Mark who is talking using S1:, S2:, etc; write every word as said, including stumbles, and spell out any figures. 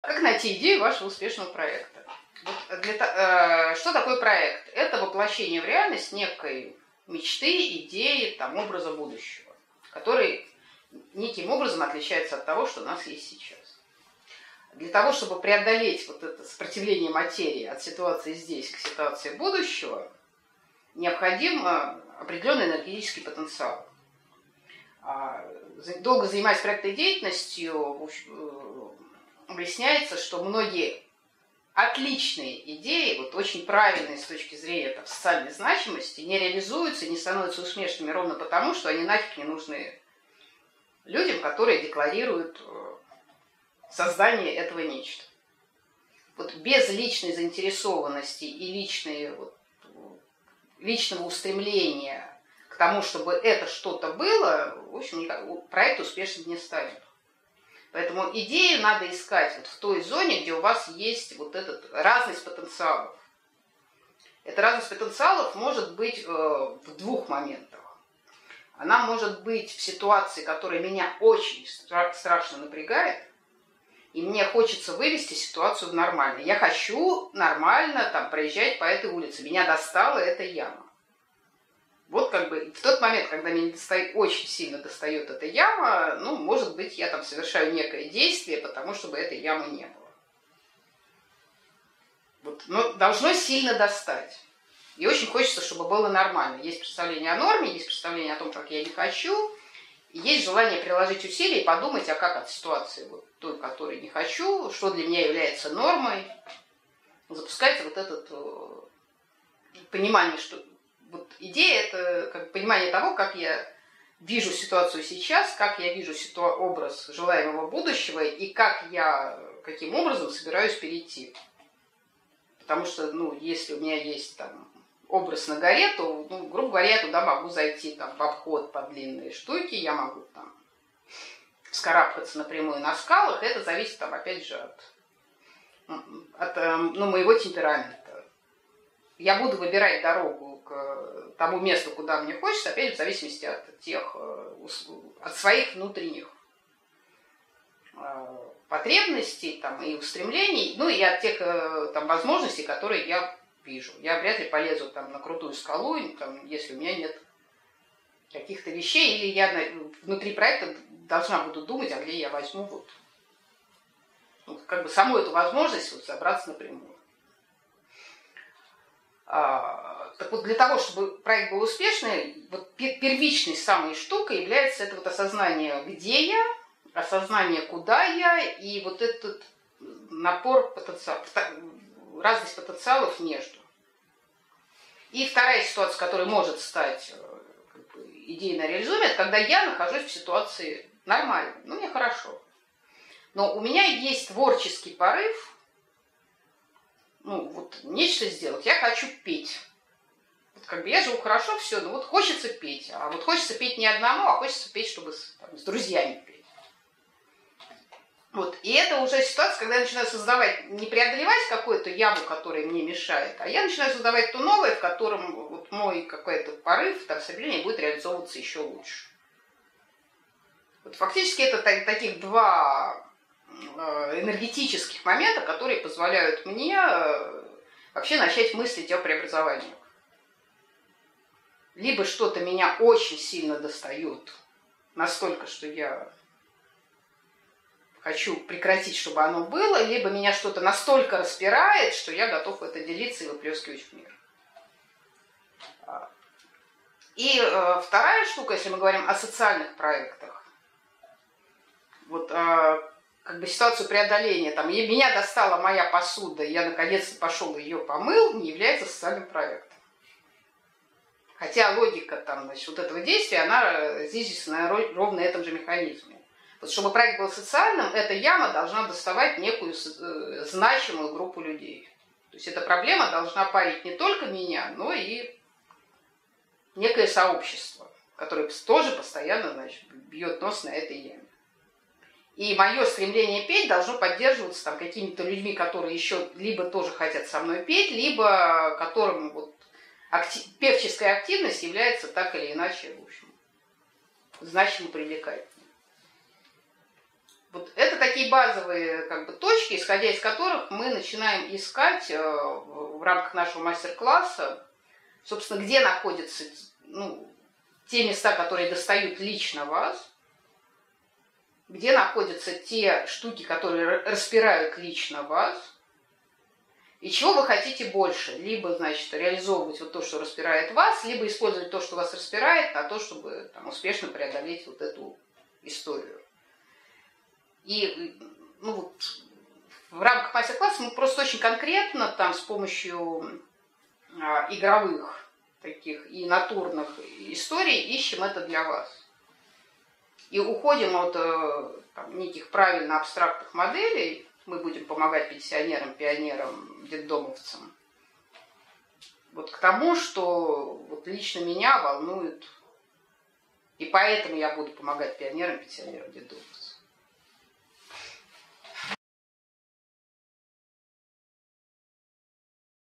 S1: Как найти идею вашего успешного проекта? Вот для, э, что такое проект? Это воплощение в реальность некой мечты, идеи, там, образа будущего, который неким образом отличается от того, что у нас есть сейчас. Для того, чтобы преодолеть вот это сопротивление материи от ситуации здесь к ситуации будущего, необходим определенный энергетический потенциал. Долго занимаясь проектной деятельностью, выясняется, что многие отличные идеи, вот очень правильные с точки зрения там, социальной значимости, не реализуются, не становятся успешными ровно потому, что они нафиг не нужны людям, которые декларируют создание этого нечто. Вот без личной заинтересованности и личной, вот, личного устремления к тому, чтобы это что-то было, в общем, проект успешным не станет. Поэтому идею надо искать вот в той зоне, где у вас есть вот этот разность потенциалов. Эта разность потенциалов может быть э, в двух моментах. Она может быть в ситуации, которая меня очень стра- страшно напрягает, и мне хочется вывести ситуацию в нормальное. Я хочу нормально там, проезжать по этой улице. Меня достала эта яма. Вот как бы в тот момент, когда меня достает, очень сильно достает эта яма, ну, может быть, я там совершаю некое действие, потому чтобы этой ямы не было. Вот, но должно сильно достать. И очень хочется, чтобы было нормально. Есть представление о норме, есть представление о том, как я не хочу, и есть желание приложить усилия и подумать, а как от ситуации вот той, которой не хочу, что для меня является нормой. Запускается вот это понимание, что вот идея – это как понимание того, как я вижу ситуацию сейчас, как я вижу ситу- образ желаемого будущего и как я, каким образом собираюсь перейти. Потому что, ну, если у меня есть там образ на горе, то, ну, грубо говоря, я туда могу зайти там, в обход по длинные штуки, я могу там вскарабкаться напрямую на скалах, это зависит, там, опять же, от, от ну, моего темперамента. Я буду выбирать дорогу к тому месту, куда мне хочется, опять же, в зависимости от тех, от своих внутренних потребностей там, и устремлений, ну и от тех там, возможностей, которые я вижу. Я вряд ли полезу там, на крутую скалу, там, если у меня нет каких-то вещей, или я внутри проекта должна буду думать, а где я возьму вот, ну, как бы саму эту возможность вот, забраться напрямую. А, так вот, для того, чтобы проект был успешный, вот первичной самой штукой является это вот осознание, где я, осознание, куда я, и вот этот напор потенциала, разность потенциалов между. И вторая ситуация, которая может стать как бы, идейно реализуемой, это когда я нахожусь в ситуации нормальной, ну, мне хорошо. Но у меня есть творческий порыв, ну, вот нечто сделать, я хочу петь. Вот, как бы я живу хорошо, все, но вот хочется петь. А вот хочется петь не одному, а хочется петь, чтобы с, там, с друзьями петь. Вот. И это уже ситуация, когда я начинаю создавать, не преодолевать какую-то яму, которая мне мешает, а я начинаю создавать то новое, в котором вот мой какой-то порыв, там, стремление будет реализовываться еще лучше. Вот фактически это так, таких два энергетических момента, которые позволяют мне вообще начать мыслить о преобразовании. Либо что-то меня очень сильно достает, настолько, что я хочу прекратить, чтобы оно было, либо меня что-то настолько распирает, что я готов это делиться и выплескивать в мир. И э, вторая штука, если мы говорим о социальных проектах, вот э, как бы ситуацию преодоления, там, и меня достала моя посуда, и я наконец-то пошел ее помыл, не является социальным проектом. Хотя логика там, значит, вот этого действия, она зиждется ровно на этом же механизме. Вот чтобы проект был социальным, эта яма должна доставать некую значимую группу людей. То есть эта проблема должна парить не только меня, но и некое сообщество, которое тоже постоянно, значит, бьет нос на этой яме. И мое стремление петь должно поддерживаться там, какими-то людьми, которые еще либо тоже хотят со мной петь, либо которым вот, актив, певческая активность является так или иначе, в общем, значимо привлекательной. Вот это такие такие базовые как бы точки, исходя из которых мы начинаем искать э, в рамках нашего мастер-класса, собственно, где находятся, ну, те места, которые достают лично вас, где находятся те штуки, которые распирают лично вас, и чего вы хотите больше. Либо, значит, реализовывать вот то, что распирает вас, либо использовать то, что вас распирает, на то, чтобы там, успешно преодолеть вот эту историю. И ну, вот, в рамках мастер-класса мы просто очень конкретно там с помощью а, игровых таких и натурных историй ищем это для вас. И уходим от там, неких правильно абстрактных моделей. Мы будем помогать пенсионерам, пионерам, детдомовцам. Вот к тому, что вот лично меня волнует. И поэтому я буду помогать пионерам, пенсионерам, детдомовцам.